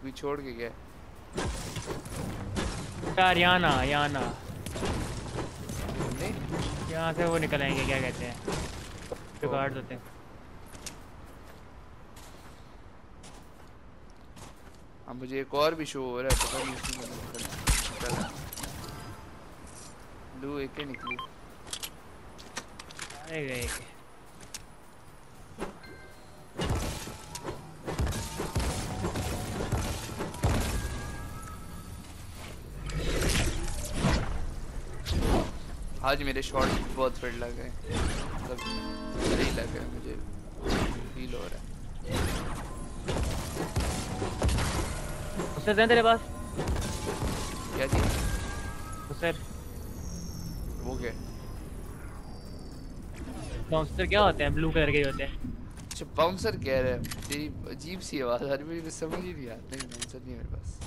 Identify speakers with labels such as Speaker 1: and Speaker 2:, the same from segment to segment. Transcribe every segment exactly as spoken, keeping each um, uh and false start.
Speaker 1: कोई छोड़ के गया
Speaker 2: यार यहाँ ना यहाँ ना
Speaker 1: नहीं
Speaker 2: यहाँ से वो निकल आएंगे क्या कहते हैं जो गार्ड होते हैं।
Speaker 1: अब मुझे एक और भी शो हो रहा है पता नहीं इसमें निकल दो एक ही निकली
Speaker 2: अरे गए
Speaker 1: आज मेरे शॉट बहुत फिट लग गए मतलब सही लग गए मुझे फील हो रहा है।
Speaker 2: उससे दें तेरे पास
Speaker 1: क्या चीज
Speaker 2: उससे
Speaker 1: वो क्या
Speaker 2: बाउंसर क्या होते हैं ब्लू कलर के होते हैं।
Speaker 1: अच्छा बाउंसर कह रहा है तेरी अजीब सी आवाज आ रही है समझ ही नहीं आता नहीं बाउंसर नहीं मेरे पास।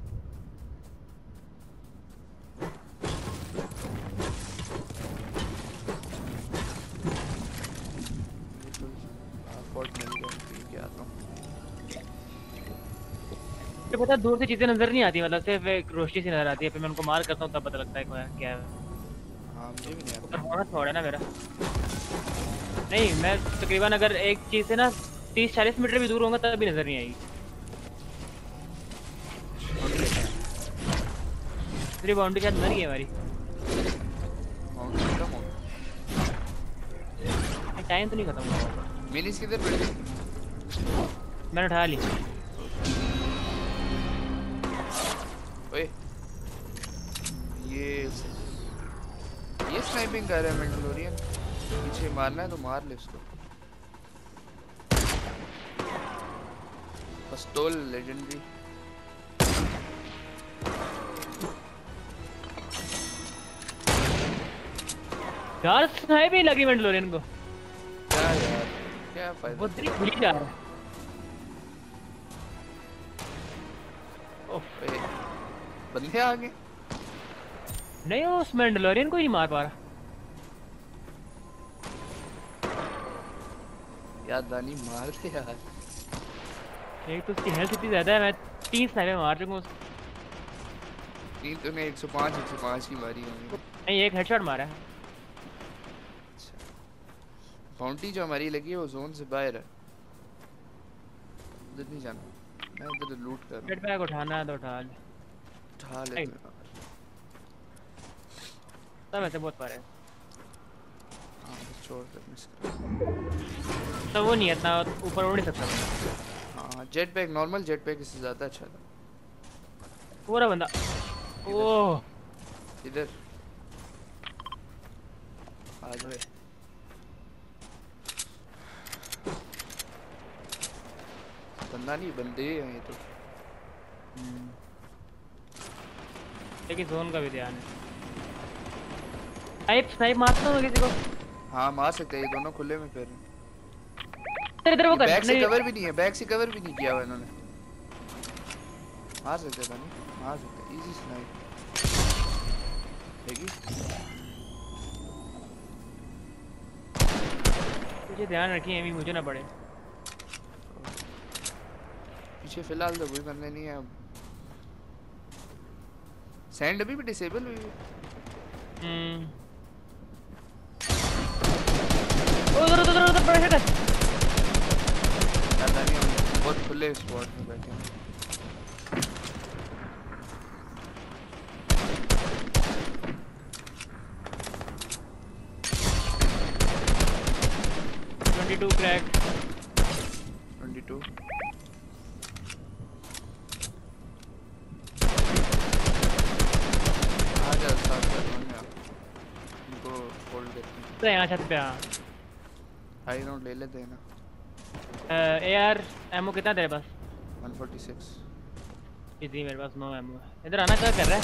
Speaker 2: तो पता दूर से चीजें नजर नहीं आती मतलब सिर्फ एक रोशनी सी नजर आती है फिर मैं उनको मार करता हूँ तब पता लगता है क्या है।
Speaker 1: हाँ मुझे भी नहीं आता।
Speaker 2: ऊपर थोड़ा ना मेरा नहीं मैं तकरीबन अगर एक चीज से ना तीस चालीस मीटर भी दूर होगा तब भी नजर नहीं आएगी। तेरी बाउंड्री शायद मर गई है हमारी टाइम तो नहीं खत्म हुआ।
Speaker 1: मिनीस किधर पड़ी
Speaker 2: मैंने उठा ली।
Speaker 1: ओए ये ये स्नाइपिंग कर रहा है मैंडलोरियन पीछे मारना है तो मार ले उसको। पिस्तौल लेजेंडरी
Speaker 2: यार स्नाइपिंग लगी मैंडलोरियन को
Speaker 1: क्या यार क्या फायदा
Speaker 2: वो तेरी खुली जा रहा है।
Speaker 1: ओए बंदे आ गए
Speaker 2: नहीं वो उस मैंडलोरियन को ही नहीं मार पा रहा।
Speaker 1: यार दानी मार दे यार
Speaker 2: एक तो उसकी हेल्थ इतनी ज्यादा है मैं तीन स्नाइपर मार चुका हूँ।
Speaker 1: तीन तूने एक सौ पाँच एक सौ पाँच की मारी है
Speaker 2: नहीं एक हेडशॉट मारा है।
Speaker 1: बाउंटी जो हमारी लगी है वो जोन से बाहर है उधर नहीं जाना मैं उधर लूट कर रहा हूं।
Speaker 2: जेट पैक उठाना है तो उठा ले
Speaker 1: उठा ले
Speaker 2: तब ऐसे बहुत पारे
Speaker 1: हां छोड़ कर मिस कर
Speaker 2: तो वो नहीं इतना ऊपर उड़ नहीं सकता।
Speaker 1: हां jet pack normal jet pack इससे ज्यादा अच्छा था।
Speaker 2: पूरा बंदा ओह
Speaker 1: इधर आ जाओ बंदा नहीं बंदे हैं ये तो
Speaker 2: लेकिन जोन का भी ध्यान है। स्नाइप स्नाइप मारता हूँ किसी को।
Speaker 1: हाँ मार सकते हैं ये दोनों खुले में फिर
Speaker 2: इधर वो कर
Speaker 1: बैक से कवर भी नहीं है बैक से कवर भी नहीं किया हुआ इन्होंने मार सकते हैं मार सकते हैं इजी स्नाइप देखी
Speaker 2: मुझे ध्यान रखिए एमी मुझे ना पड़े
Speaker 1: पीछे फिलहाल तो कोई बंदे नहीं है। सैंड अभी भी डिसेबल हुई है।
Speaker 2: हम्म उधर उधर उधर बड़ा हेड
Speaker 1: पता नहीं हम बहुत खुले स्पॉट में बैठे हैं।
Speaker 2: बाईस क्रैक
Speaker 1: बाईस
Speaker 2: तो यहाँ छत पे आ
Speaker 1: हाई राउंड ले लेते हैं ना।
Speaker 2: एआर एमओ कितना तेरे पास?
Speaker 1: एक सौ छियालीस
Speaker 2: इतनी मेरे पास नो एमओ है। इधर आना क्या कर रहा है?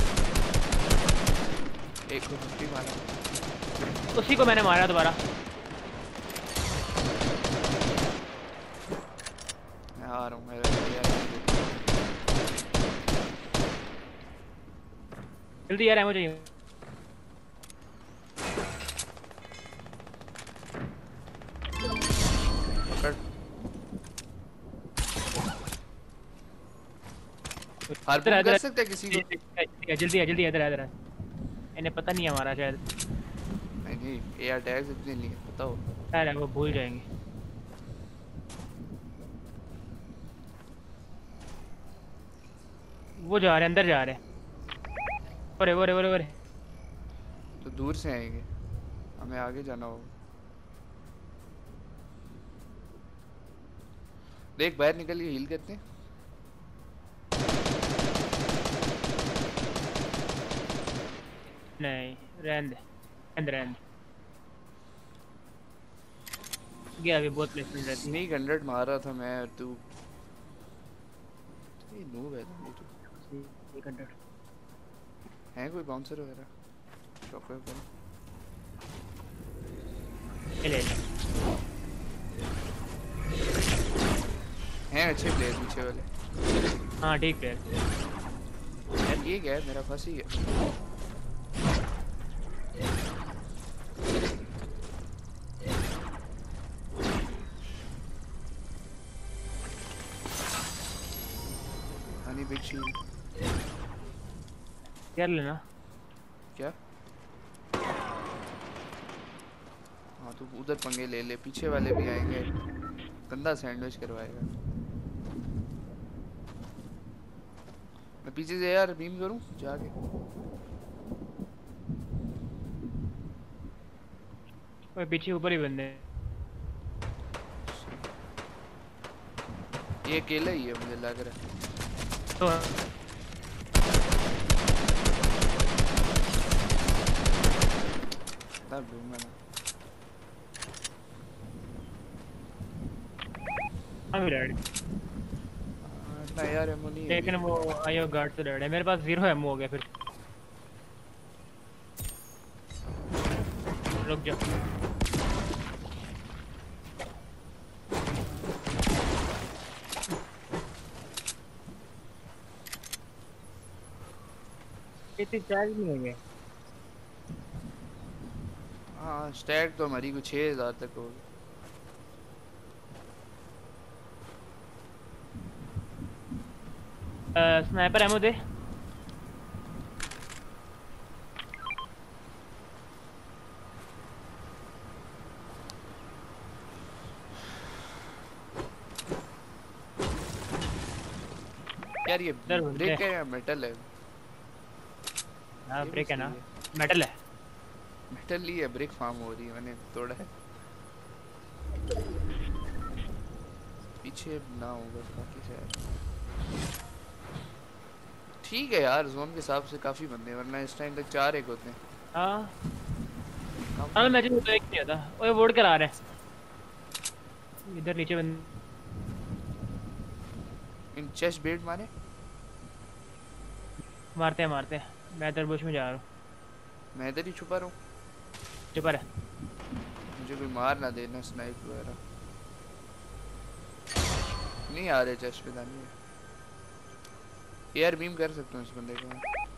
Speaker 1: एक को पचास मारा
Speaker 2: उसी को मैंने मारा दोबारा।
Speaker 1: मैं आ रहा हूँ मेरा
Speaker 2: जल्दी यार एमओ चाहिए।
Speaker 1: हार्पून कर सकते हैं किसी को?
Speaker 2: जल्दी है जल्दी इधर इधर। इन्हें पता नहीं है हमारा शायद।
Speaker 1: नहीं नहीं एआर टैग्स इतने नहीं है पता हो।
Speaker 2: अरे वो भूल जाएंगे। वो जा रहे हैं अंदर जा रहे हैं। ओरे ओरे ओरे ओरे।
Speaker 1: तो दूर से आएंगे हमें आगे जाना होगा। देख बाहर निकल के हील करते हैं।
Speaker 2: नहीं रहने दे अंदर रहने दे। गया अभी बहुत प्लेसमेंट रहती है।
Speaker 1: नहीं हंड्रेड मार रहा था मैं और तू ये नूब है तू।
Speaker 2: एक हंड्रेड
Speaker 1: है कोई बाउंसर वगैरह शॉक वेव पर
Speaker 2: ले
Speaker 1: हैं अच्छे प्लेयर पीछे वाले।
Speaker 2: हाँ ठीक प्लेयर।
Speaker 1: यार ये क्या है मेरा फंस ही है। हनी बिग शील्ड
Speaker 2: कर लेना।
Speaker 1: क्या? हाँ तो उधर पंगे ले ले पीछे वाले भी आएंगे गंदा सैंडविच करवाएगा। मैं पीछे से यार बीम करूं जाके।
Speaker 2: ओए पीछे ऊपर ही बंदे।
Speaker 1: ये अकेला ही है मुझे लग रहा है।
Speaker 2: तो
Speaker 1: तब दूंगा ना।
Speaker 2: हम रेड
Speaker 1: ना यार एमो नहीं है।
Speaker 2: लेकिन वो आयो गार्ड से रेड है। मेरे पास जीरो एमो हो गया फिर। रुक जा। इतनी चार्ज नहीं होंगे।
Speaker 1: हाँ स्टैक तो हमारी कुछ छः हज़ार तक होगी।
Speaker 2: स्नाइपर एमो दे।
Speaker 1: यार ये ब्रेक है या मेटल है?
Speaker 2: हाँ ब्रेक है ना मेटल है।
Speaker 1: मेटल ही है ब्रेक फार्म हो रही है मैंने तोड़ा है। पीछे ना होगा बाकी से। ठीक है यार जोन के हिसाब से काफी बंदे वरना इस टाइम तक चार एक होते हैं।
Speaker 2: हाँ हाँ मैच में तो एक नहीं था। ओए वोट करा रहे हैं इधर नीचे बंद।
Speaker 1: इन चेस्ट बेट मारे
Speaker 2: मारते हैं मारते हैं। मैं इधर बुश में जा रहा हूँ।
Speaker 1: मैं इधर ही छुपा रहा हूँ।
Speaker 2: छुपा रहे
Speaker 1: मुझे कोई मार ना देना स्नाइप वगैरह नहीं आ रहे चेस्ट पे दानी है। एयर बीम कर सकता हूँ इस बंदे को।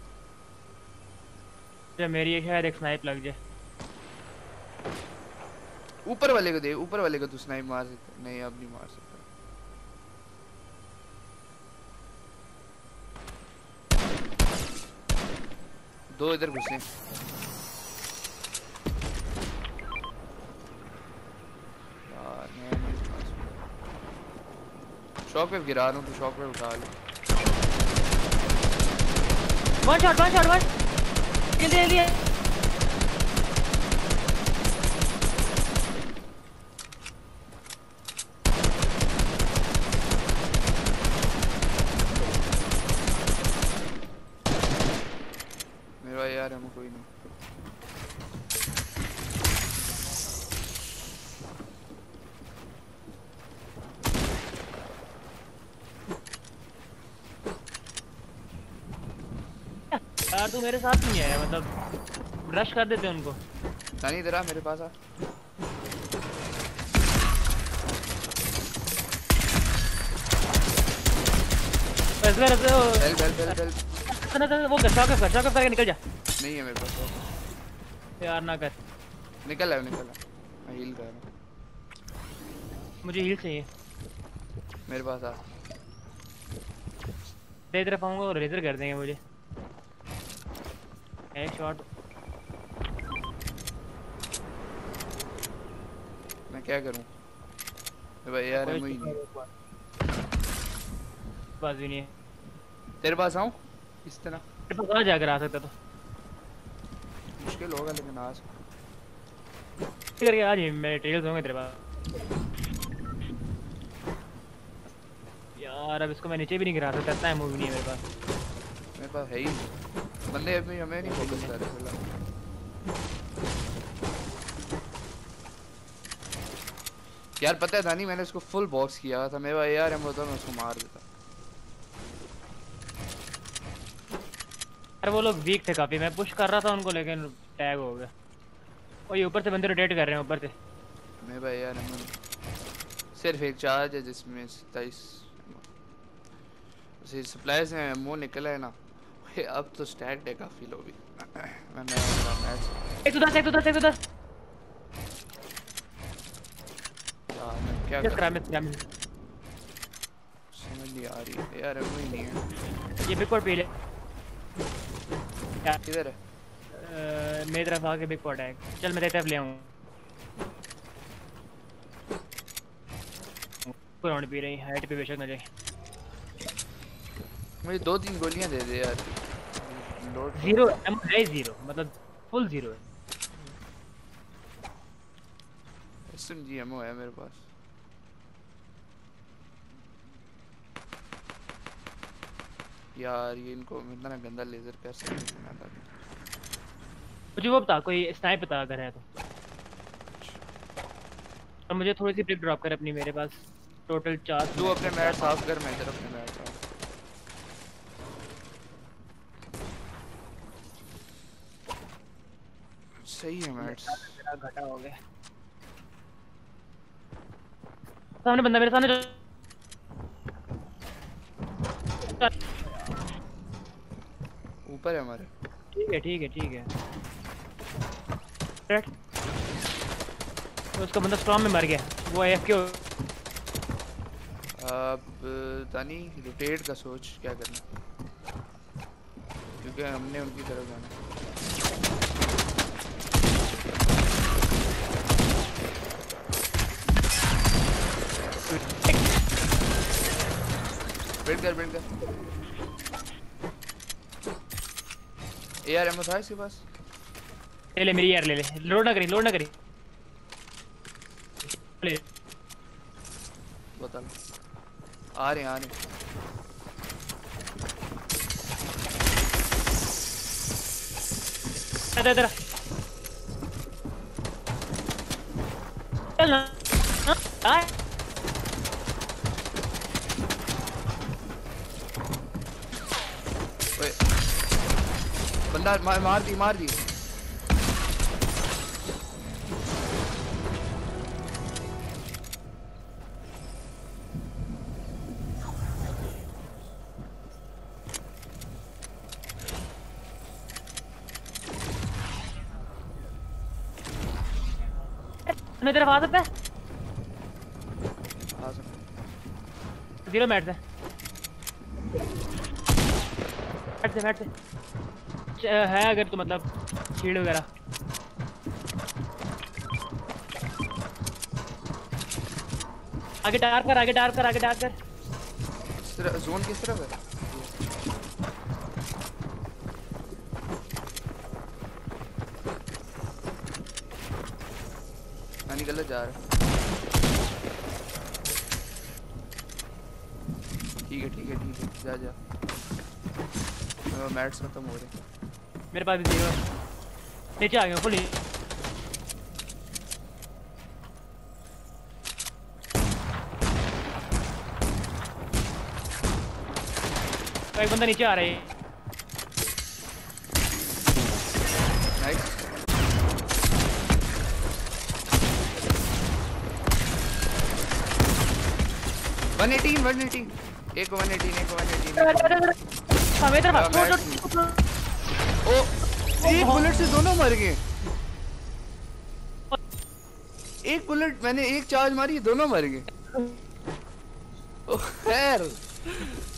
Speaker 2: जब मेरी शायद एक स्नाइप लग जाए।
Speaker 1: ऊपर वाले को दे ऊपर वाले को तू स्नाइप मार सकता नहीं अब नहीं मार सकता। दो इधर घुसे। शॉक वेव गिरा रहा हूँ तो शॉक वेव उठा ले।
Speaker 2: One shot one shot one kill दे दिया।
Speaker 1: मेरा यार हम कोई नहीं।
Speaker 2: यार तू मेरे साथ नहीं आया मतलब रश कर देते उनको।
Speaker 1: तानी इधर आ मेरे पास आ।
Speaker 2: बस बस
Speaker 1: बेल बेल बेल बेल
Speaker 2: ना ना वो कर शॉक कर शॉक करके निकल जा।
Speaker 1: नहीं है मेरे पास
Speaker 2: यार ना कर।
Speaker 1: निकल आ निकल आ मैं हील कर रहा हूँ।
Speaker 2: मुझे हील चाहिए।
Speaker 1: मेरे पास आ
Speaker 2: तेरी तरफ आऊंगा और लेजर कर देंगे मुझे। एक शॉट।
Speaker 1: मैं क्या करूं भाई यार,
Speaker 2: कोई
Speaker 1: मुझे नहीं
Speaker 2: बात भी नहीं है।
Speaker 1: तेरे पास आऊं इस तरह?
Speaker 2: तेरे पास कहाँ जाकर आ सकता तो
Speaker 1: मुश्किल होगा लेकिन आ सकता।
Speaker 2: करके आज ही मेरे टेल्स होंगे तेरे पास। यार अब इसको मैं नीचे भी नहीं गिरा सकता, इतना है मूवी नहीं है मेरे पास।
Speaker 1: मेरे पास है ही नहीं। बंदे अभी हमें नहीं फोकस कर रहे फिलहाल। यार पता है दानी, मैंने उसको फुल बॉक्स किया था। मेरा यार हम होता मैं उसको मार देता।
Speaker 2: यार वो लोग वीक थे काफी, मैं पुश कर रहा था उनको लेकिन टैग हो गया। और ये ऊपर से बंदे रोटेट कर रहे हैं ऊपर से।
Speaker 1: मेरा यार हम सिर्फ एक चार्ज है जिसमें सत्ताईस सप्लाई से मुंह निकला है ना। अब तो स्टैक है काफी लो भी। मैं नया मैच
Speaker 2: एक सौ दस एक सौ दस एक सौ दस
Speaker 1: यार मैं क्या
Speaker 2: मिस करा
Speaker 1: करूं,
Speaker 2: मिस करा मिस।
Speaker 1: समझ नहीं आ रही है यार। वो ही नहीं है।
Speaker 2: ये बिग पॉट पी ले यार।
Speaker 1: किधर है?
Speaker 2: अ, मेरी तरफ आके बिग पॉट है। चल मैं तेरी तरफ ले आऊँ। राउंड पी रही हाइट पे बेशक न जाए।
Speaker 1: मुझे दो तीन गोलियां दे दे यार। लोड
Speaker 2: जीरो एम है, जीरो मतलब फुल जीरो है।
Speaker 1: एसएमजी एमओ है मेरे पास। यार ये इनको इतना गंदा लेजर कैसे करना था।
Speaker 2: मुझे वो बता, कोई स्नाइप बता अगर है तो। और मुझे थोड़ी सी पिक ड्रॉप कर अपनी, मेरे पास टोटल चार।
Speaker 1: तू अपने मैट साफ कर, मैं तेरा अपने मैट साफ। सही है मैट्स।
Speaker 2: मेरा घटा हो गया। सामने बंदा मेरे सामने।
Speaker 1: ऊपर है हमारे।
Speaker 2: ठीक है ठीक है ठीक है। रेड तो उसका बंदा स्टॉर्म में मर गया, वो एएफके।
Speaker 1: अब तानी रोटेट का सोच क्या करना, क्योंकि हमने उनकी तरफ जाना। बिल्ड कर बिल्ड कर। एआर एमओ था इसके पास?
Speaker 2: ले ले मेरी यार, ले ले। लोड ना करी लोड ना करी ले।
Speaker 1: बता आ रहे आ रहे।
Speaker 2: इधर इधर चल ना। हाँ
Speaker 1: बंदा मार, मार दी मार दी।
Speaker 2: मेरी तरफ आ सकता है।
Speaker 1: आ सकता।
Speaker 2: जीरो मैट से मैट से मैट से है अगर तो मतलब शील्ड वगैरह। आगे डार्क कर आगे डार्क कर आगे डार्क कर।
Speaker 1: किस तरह जोन किस तरफ है? नानी गलत जा रहा है। ठीक है ठीक है ठीक है जा जा। मैट्स खत्म हो रहे।
Speaker 2: मेरे पास भी जीरो नीचे आ गया फुल। एक बंदा नीचे आ रहा है।
Speaker 1: Nice. One eighteen one eighteen एक वन एटीन एक वन एटीन।
Speaker 2: हमें तरफ
Speaker 1: ओ एक बुलेट से दोनों मर गए। एक बुलेट मैंने एक चार्ज मारी दोनों मर गए। ओ खैर